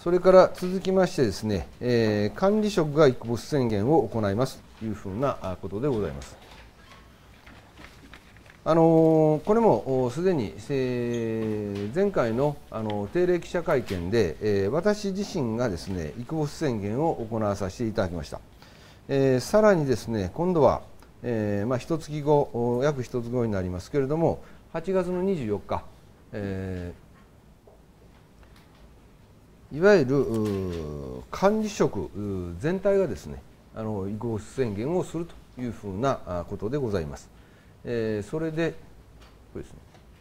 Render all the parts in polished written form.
それから続きましてですね、管理職が育没宣言を行いますというふうなことでございます。これもすでに前回の定例記者会見で、私自身がですね、育没宣言を行わさせていただきました。さらにですね、今度は、一月後、約一月後になりますけれども、8月の24日、いわゆる管理職全体がですね、育没宣言をするというふうなことでございます。それで、これですね。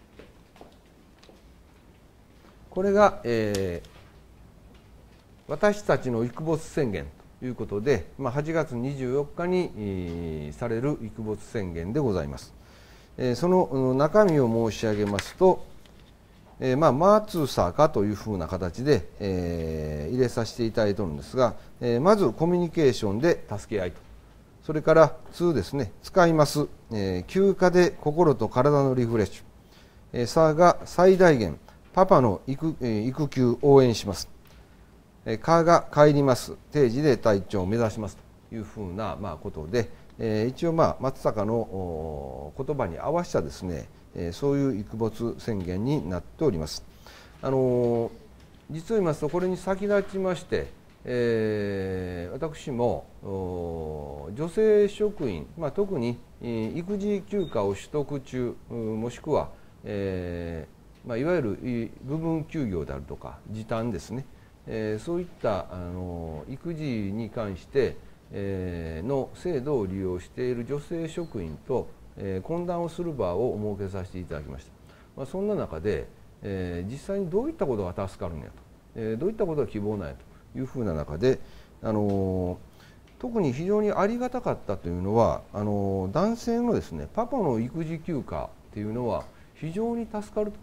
これが、私たちの育没宣言ということで、8月24日にされる育没宣言でございます。その中身を申し上げますと、マーツーサーかというふうな形で、入れさせていただいているんですが、まずコミュニケーションで助け合いと、それから2ですね、使います、休暇で心と体のリフレッシュ、さが最大限パパの育休応援します、かが帰ります、定時で隊長を目指しますというふうなことで、一応松坂の言葉に合わせたですね、そういう育没宣言になっております。実を言いますと、これに先立ちまして、私も女性職員、特に育児休暇を取得中、もしくは、いわゆる部分休業であるとか時短ですね、そういった育児に関しての制度を利用している女性職員と懇談をする場を設けさせていただきました。そんな中で、実際にどういったことが助かるんやと、どういったことが希望なんやというふうな中で、特に非常にありがたかったというのは、男性のですね、パパの育児休暇っていうのは非常に助かると。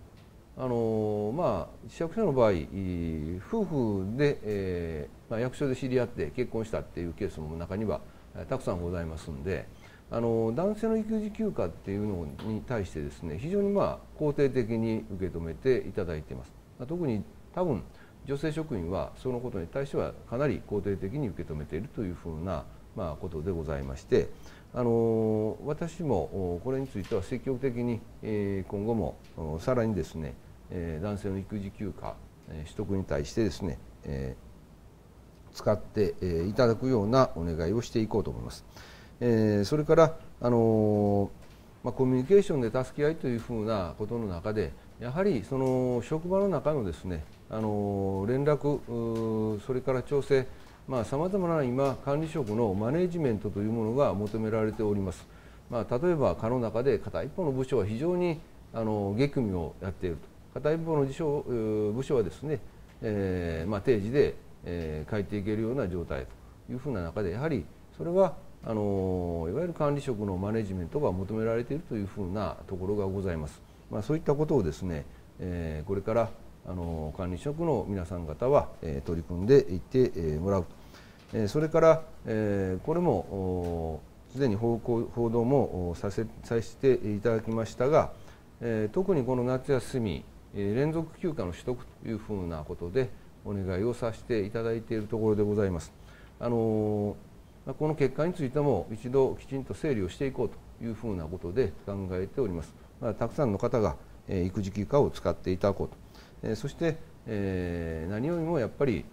市役所の場合、夫婦で、役所で知り合って結婚したっていうケースも中にはたくさんございますんで、男性の育児休暇っていうのに対してですね、非常に肯定的に受け止めていただいています。特に多分女性職員はそのことに対してはかなり肯定的に受け止めているというふうなことでございまして、私もこれについては積極的に今後もさらにですね、男性の育児休暇取得に対してですね、使っていただくようなお願いをしていこうと思います。それからコミュニケーションで助け合いというふうなことの中で、やはりその職場の中のですね、連絡、それから調整、さまざまな今管理職のマネジメントというものが求められております。例えば課の中で片一方の部署は非常に激務をやっていると、片一方の部署はですね、定時で帰っていけるような状態というふうな中で、やはりそれはいわゆる管理職のマネジメントが求められているというふうなところがございます。そういったことをですね、これから管理職の皆さん方は取り組んでいってもらう。それからこれもすでに報道もさせていただきましたが、特にこの夏休み連続休暇の取得というふうなことでお願いをさせていただいているところでございます。この結果についても一度きちんと整理をしていこうというふうなことで考えております。たくさんの方が育児休暇を使っていただこうと、そして何よりもやっぱり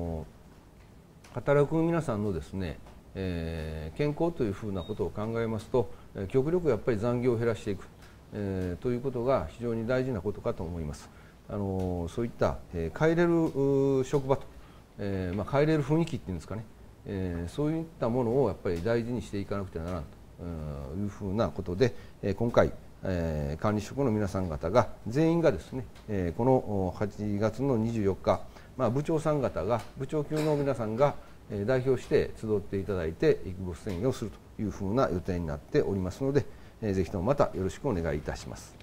働く皆さんのですね、健康というふうなことを考えますと、極力やっぱり残業を減らしていく、ということが非常に大事なことかと思います。そういった帰れる職場と、帰れる雰囲気っていうんですかね、そういったものをやっぱり大事にしていかなくてはならんというふうなことで、今回、管理職の皆さん方が全員がですね、この8月の24日、部長さん方が、部長級の皆さんが代表して集っていただいて育没宣言をするというふうな予定になっておりますので、ぜひともまたよろしくお願いいたします。